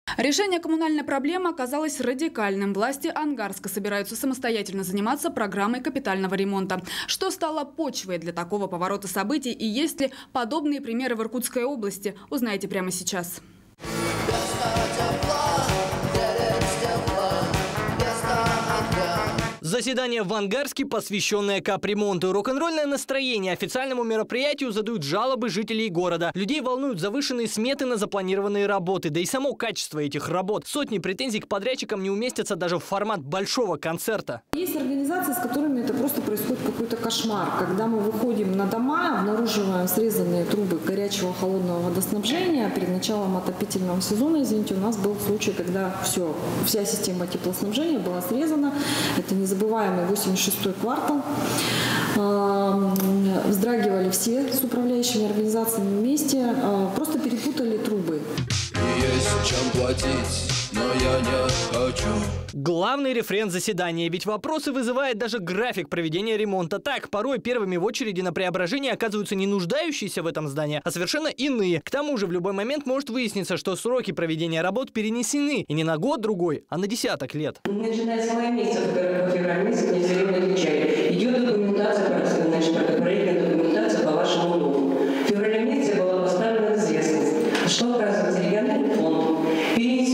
Решение коммунальной проблемы оказалось радикальным. Власти Ангарска собираются самостоятельно заниматься программой капитального ремонта. Что стало почвой для такого поворота событий и есть ли подобные примеры в Иркутской области, узнаете прямо сейчас. Заседание в Ангарске, посвященное капремонту. Рок-н-ролльное настроение официальному мероприятию задают жалобы жителей города. Людей волнуют завышенные сметы на запланированные работы, да и само качество этих работ. Сотни претензий к подрядчикам не уместятся даже в формат большого концерта. Есть организации, с которыми это просто происходит какой-то кошмар. Когда мы выходим на дома, обнаруживаем срезанные трубы горячего холодного водоснабжения. Перед началом отопительного сезона, извините, у нас был случай, когда вся система теплоснабжения была срезана. Это незабываемый 86-й квартал. Вздрагивали все с управляющими организациями вместе. Просто перепутали трубы. Есть чем платить, но я не хочу. Главный рефрен заседания. Ведь вопросы вызывает даже график проведения ремонта. Так, порой первыми в очереди на преображение оказываются не нуждающиеся в этом здании, а совершенно иные. К тому же в любой момент может выясниться, что сроки проведения работ перенесены. И не на год-другой, а на десяток лет. Начиная с мая месяца, в феврале месяце, мне все время отвечали. Идет документация, проектная документация по вашему дому. В феврале месяце была поставлена известность, что, оказывается, региональный фонд перенес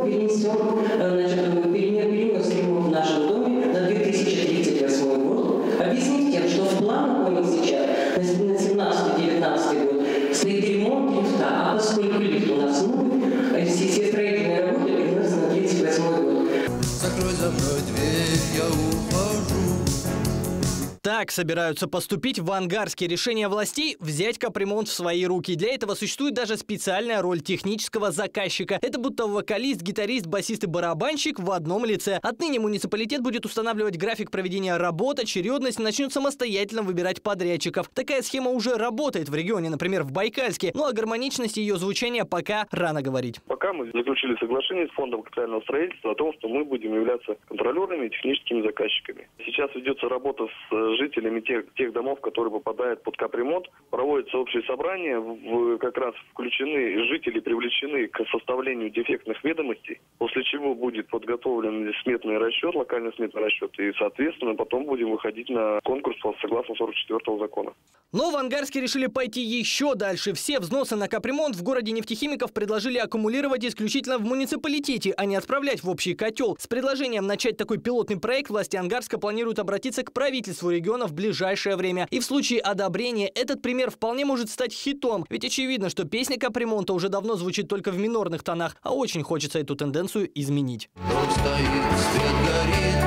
ремонт в нашем доме на 2038 год, объяснив тем, что в планах у них сейчас на 17-19 год стоит ремонт лифта, а поскольку лифт у нас новый, все строительные работы переносятся на 38 год. Закрой за мной дверь, я ухожу. Так собираются поступить в Ангарске. Решение властей – взять капремонт в свои руки. Для этого существует даже специальная роль технического заказчика. Это будто вокалист, гитарист, басист и барабанщик в одном лице. Отныне муниципалитет будет устанавливать график проведения работ, очередность, начнет самостоятельно выбирать подрядчиков. Такая схема уже работает в регионе, например, в Байкальске. Но о гармоничности ее звучания пока рано говорить. Пока мы заключили соглашение с фондом капитального строительства о том, что мы будем являться контролерами и техническими заказчиками. Сейчас ведется работа с жителями тех домов, которые попадают под капремонт. Проводятся общие собрания, как раз включены жители, привлечены к составлению дефектных ведомостей, после чего будет подготовлен сметный расчет, локальный сметный расчет, и, соответственно, потом будем выходить на конкурс согласно 44-го закона. Но в Ангарске решили пойти еще дальше. Все взносы на капремонт в городе нефтехимиков предложили аккумулировать исключительно в муниципалитете, а не отправлять в общий котел. С предложением начать такой пилотный проект власти Ангарска планируют обратиться к правительству региона в ближайшее время. И в случае одобрения этот пример вполне может стать хитом. Ведь очевидно, что песня капремонта уже давно звучит только в минорных тонах, а очень хочется эту тенденцию изменить. Дом стоит, свет горит,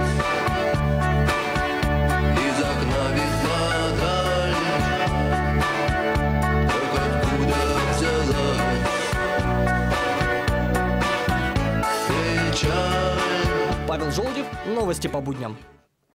из окна видна даль. Так откуда взялась печаль? Павел Желудев, новости по будням.